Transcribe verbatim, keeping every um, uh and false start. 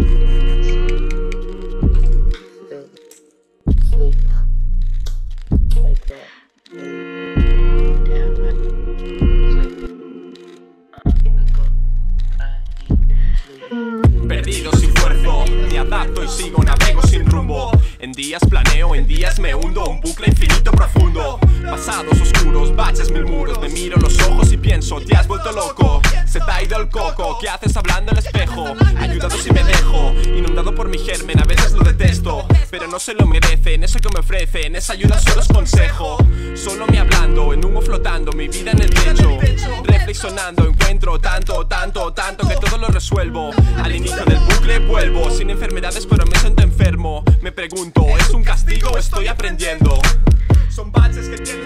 Sleep like that. Damn, man. Perdido sin esfuerzo, me adapto y sigo, navego sin rumbo. En días planeo, en días me hundo, un bucle infinito profundo. Pasados oscuros, baches mil muros, me miro los ojos y pienso, te has vuelto loco. Se te ha ido el coco, ¿qué haces hablando al espejo? Ayudado si me dejo, inundado por mi germen, a veces lo detesto, pero no se lo merecen, eso que me ofrecen, esa ayuda solo es consejo. Solo me hablando, en humo flotando, mi vida en el techo, reflexionando, encuentro tanto, tanto, tanto que todo lo resuelvo. Al inicio del bucle vuelvo, sin enfermedades pero me siento enfermo. Me pregunto, ¿es un castigo o estoy aprendiendo? Son baches que tienen